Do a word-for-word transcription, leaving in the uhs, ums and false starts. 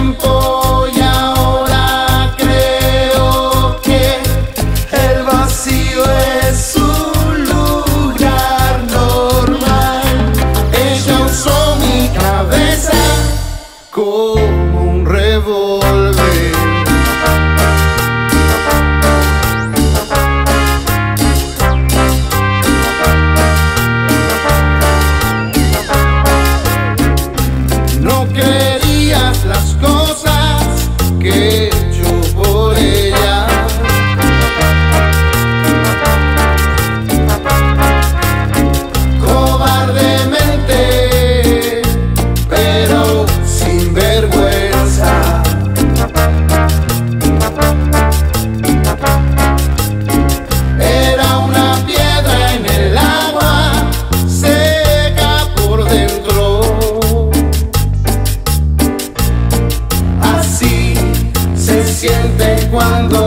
tiempo y ahora creo que el vacío es un lugar normal. Ella usó mi cabeza como un revólver. No creerías las cosas que he hecho por ella. Cobardemente, pero sin vergüenza. Era una piedra en el agua, seca por dentro. Así se siente cuando